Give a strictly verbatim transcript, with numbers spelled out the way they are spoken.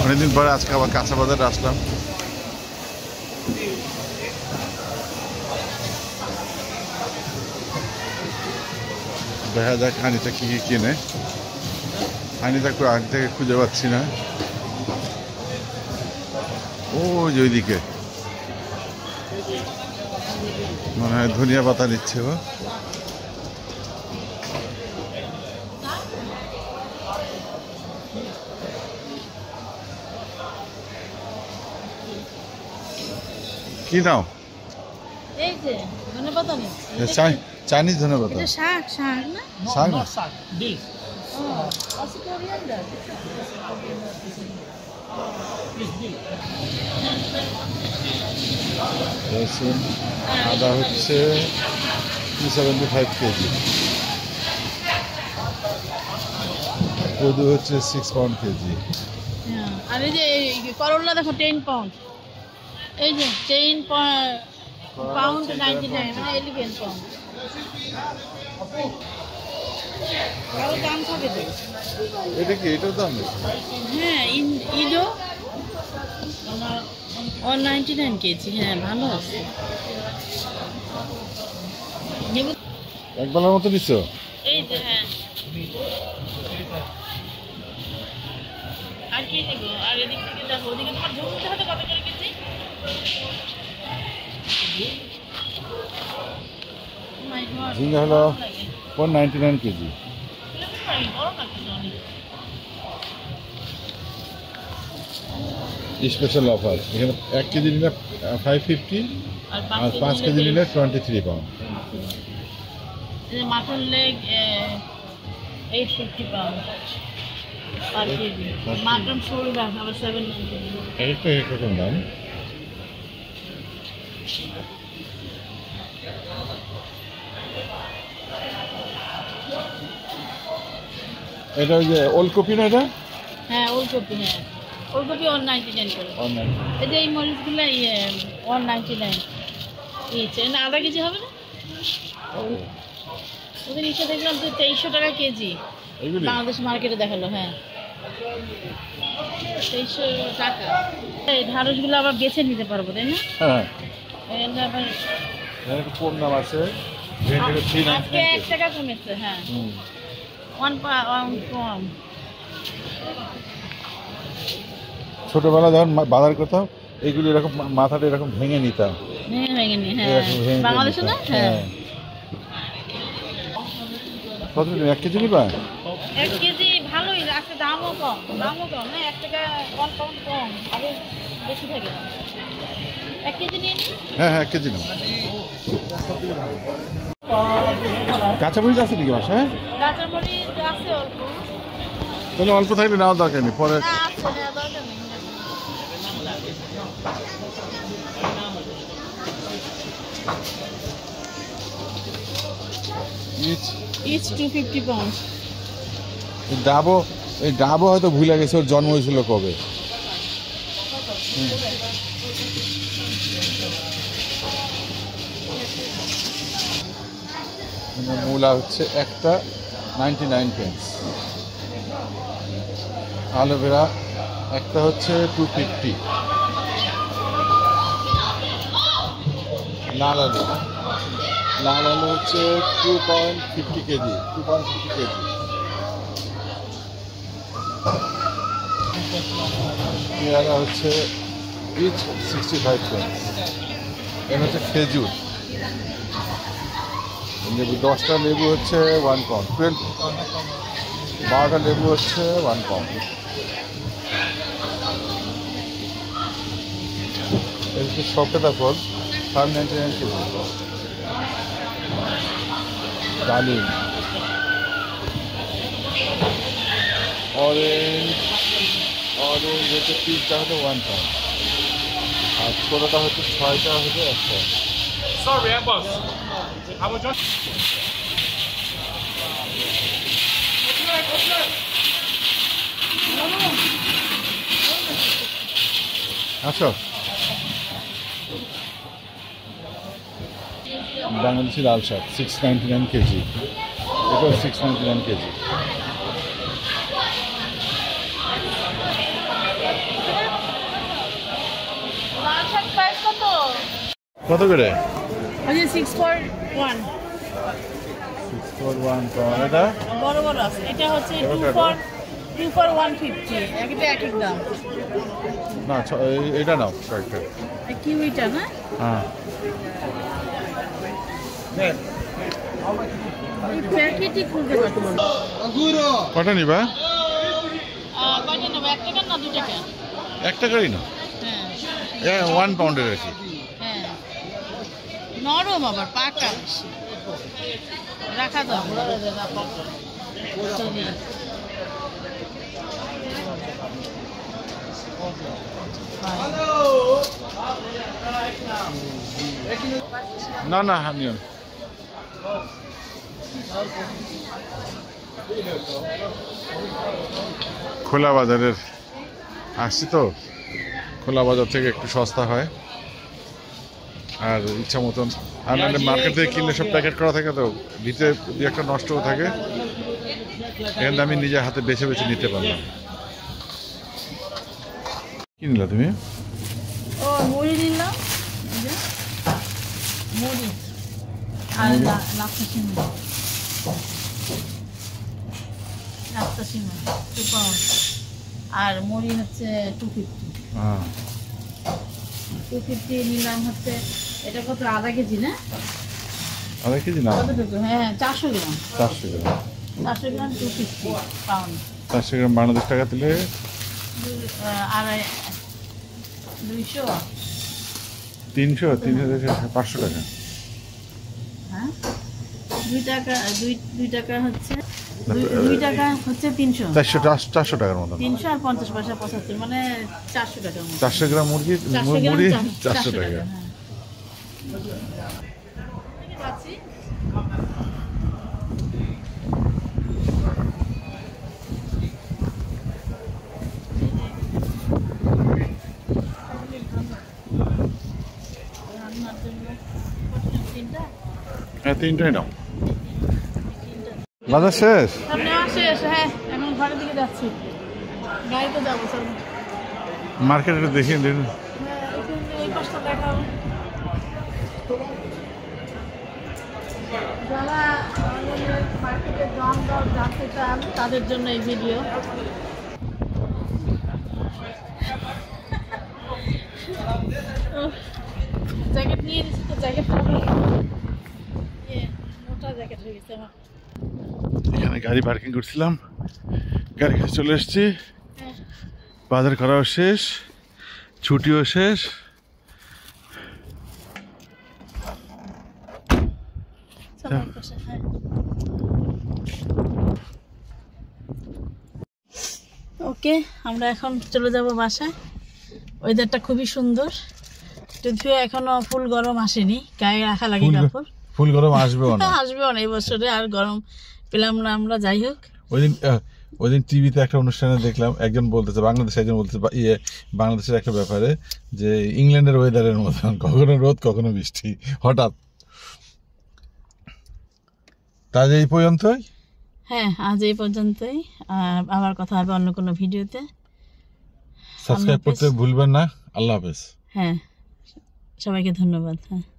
অনেকদিন পরে আজকে আবার কাঁচা বাজারে আসলাম। দেখা যাক আনিতা কি কি কিনে। আনিতা আনিতাকে খুঁজে পাচ্ছি না। ও যে ওইদিকে মনে হয় ধনিয়া পাতা নিচ্ছে ও। কি নাও? এই যে ধনেপাতা নিচ্ছি। চাইনিজ ধনেপাতা। এটা শাক, শাক না? শাক না? শাক, ডিল। ও, আছে কোরিয়ান্ডার। রসুন আদা হচ্ছে সেভেন্টি ফাইভ কেজি, কদু হচ্ছে সিক্স পাউন্ড কেজি। হ্যাঁ, আর এই যে করলা দেখো টেন পাউন্ড। এই যে টেন পাউন্ড নাইনটি নাইন, মানে ইলেভেন পাউন্ড। আরো দাম থাকে তো। এটা কি এটার দাম? হ্যাঁ, ইডো ওয়ান নাইনটি নাইন কেজি। হ্যাঁ, ভালো আছে। একবেলার মতো নিচ্ছ? এই যে হ্যাঁ, আর কি নেব? আর এদিক থেকে দেখো, ওদিকে তোমার ঝুমতে হবে কত করে কেজি? ঝিঙ্গা হলো one ninety nine KG. Special offer এখানে এক কেজি নিলে ফাইভ ফিফটি আর পাঁচ কেজি নিলে twenty three pound. Mutton leg eight fifty pound per KG. Mutton shoulder আবার সেভেন এইটা এরকম দাম। এটা ওই যে ওলকপি না? এটা হ্যাঁ ওলকপি। হ্যাঁ ওলকপি ওয়ান নাইনটি নাইন করে। এই যে এই মরিচগুলো ইয়ে ওয়ান নাইনটি নাইন ইচ। না আধা কেজি হবে না? ওদের নিচে দেখলাম তো তেইশশো টাকা কেজি। বাংলাদেশ মার্কেটে দেখালো। হ্যাঁ তেইশশো টাকা। এই ঢাড়সগুলো আবার বেছে নিতে পারবো তাই না? হ্যাঁ আবার কম দাম আছে। আজকে এক টাকা কমেছে। হ্যাঁ ওয়ান পাউন্ড কম। ছোটবেলা যখন বাজার করতাম এইগুলো এরকম মাথাটা এরকম ভেঙে নিতাম। ভেঙে ভেঙে নি। হ্যাঁ বাংলাদেশে না? হ্যাঁ কত এক কেজি নিবা? এক কেজি ভালোই আছে, দামও কম। দামও কম না, এক টাকা ওয়ান পাউন্ড কম। আগে বেশি থাকে। এক কেজি নিয়ে নিন। হ্যাঁ হ্যাঁ এক কেজি নাও। কাঁচামরিচ আছে নাকি বাসায়? কাঁচামরিচ আছে অল্প। তাহলে অল্প থাকলে নেওয়ার দরকার নেই, পরে না আছে, নেওয়া দরকার নেই। Each two fifty pound. ডাবও এই ডাবও হয়তো ভুলে গেছে ওর জন্ম হয়েছিল কবে। মূলা হচ্ছে একটা নাইনটি নাইন পেন্স। অ্যালোভেরা একটা হচ্ছে টু ফিফটি। লাল আলু লাল আলু হচ্ছে two point fifty KG two point fifty KG. পেয়ারা হচ্ছে ইচ সিক্সটি ফাইভ পেন্স। এর হচ্ছে খেজুর। লেবু দশটা লেবু হচ্ছে ওয়ান পাউন্ড। টুয়েলভ বারোটা লেবু হচ্ছে ওয়ান পাউন্ড। এর হচ্ছে সকেটা ফল ফাইভ নাইনটি নাইন কেজি। ডালিম, অরেঞ্জ অরেঞ্জ হচ্ছে তিনটা হচ্ছে ওয়ান পাউন্ড। আর ছোটোটা হচ্ছে ছয়টা হচ্ছে একশো। Sorry, boss. How much? আচ্ছা বাংলাদেশি লাল শাক সিক্স নাইনটি নাইন কেজি। এটাও সিক্স নাইনটি নাইন কেজি। কত করে? ওই যে six four one six four one pound. এটা বড় বড় আছে। এটা হচ্ছে two avocado? For two for one fifty. একটা এক এক দাম। না ছ- এই- এটা নাও কয়েকটা। এই কিউইটা না? হ্যাঁ এই প্যাকেটই খুলতে পারবো না। কটা নিবা? আহ, কয়টা নেবো? এক টাকা না দু টাকা? এক টাকারই না, হ্যাঁ ওয়ান পাউন্ডের আর কি। হ্যাঁ নরম আবার পাকা বেশি। রাখা দাও চলি। না না হানিও না। খোলা বাজারের আসছি তো, খোলা বাজার থেকে একটু সস্তা হয় আর ইচ্ছা মতন। আর নাহলে মার্কেট থেকে কিনলে সব প্যাকেট করা থাকে তো ভিতরে দু একটা নষ্টও থাকে। এখানে আমি নিজের হাতে বেছে বেছে নিতে পারলাম। কি নিলা তুমি? ও মুড়ি নিলাম, এই যে মুড়ি আর লা- লাচ্ছা সিমা লাচ্ছা সিমা টু পাউন্ড আর মুড়ি হচ্ছে টু ফিফটি। হ্যাঁ টু ফিফটি নিলাম হচ্ছে। এটা কত? আধা কেজি না? আধা কেজি না, কতটুকু? হ্যাঁ চারশো গ্রাম। চারশো গ্রাম। চারশো গ্রাম টু ফিফটি পাউন্ড। চারশো গ্রাম বাংলাদেশ টাকা দিলে আড়াই দুইশো। তিনশো তিন হাজার পাঁচশো টাকা। হ্যাঁ দুই টাকা দুই দুই টাকা হচ্ছে দুই- দুই টাকা হচ্ছে তিনশো। চারশো চারশো টাকার মতন। তিনশো আর পঞ্চাশ পয়সা পঁচাত্তর মানে চারশো টাকার মতো। চারশো গ্রাম মুরগি চারশো গ্রাম মুড়ি চার- চারশো টাকা। হ্যাঁ। যাচ্ছি। রান্নার জন্য কত? তিনটা? হ্যাঁ তিনটাই নাও। বাজার শেষ? সব নেওয়া শেষ। হ্যাঁ এখন ঘরের দিকে যাচ্ছি, গাড়িতে যাবো। চলো মার্কেটে দেখিয়ে দিন। হ্যাঁ এখানে এই পাশটা দেখাবো। যারা আমাদের মার্কেটের দাম দর জানতে চান তাদের জন্য এই ভিডিও। জ্যাকেট নিয়ে নিচ্ছি তো, জ্যাকেটটা মোটা জ্যাকেট হয়ে গেছে আমার। এখানে গাড়ি পার্কিং করছিলাম, গাড়ি কাছে চলে এসেছি। হ্যাঁ বাজার করাও শেষ, ছুটিও শেষ। চলো এই পাশে, হ্যাঁ। ওকে আমরা এখন চলে যাব বাসায়। ওয়েদারটা খুবই সুন্দর, যদিও এখনো ফুল গরম আসেনি, গায়ে রাখা লাগে ফুল- কাপড়। ফুল গরম আসবেও না। আসবেও না এই বছরে, আর গরম পেলাম না আমরা। যাই হোক ওই দিন ওই দিন টিভিতে একটা অনুষ্ঠানে দেখলাম একজন বলতেছে, বাংলাদেশে একজন বলতেছে বা- ইয়ে বাংলাদেশের একটা ব্যাপারে যে ইংল্যান্ডের ওয়েদারের মতন, কখনো রোদ কখনো বৃষ্টি হঠাৎ। তাই এই পর্যন্তই। হ্যাঁ আজ এই পর্যন্তই। আর আবার কথা হবে অন্য কোনো ভিডিওতে। সাবস্ক্রাইব আল্লাহ হাফেজ। করতে ভুলবেন না। আল্লাহ হাফেজ। হ্যাঁ সবাইকে ধন্যবাদ। হ্যাঁ।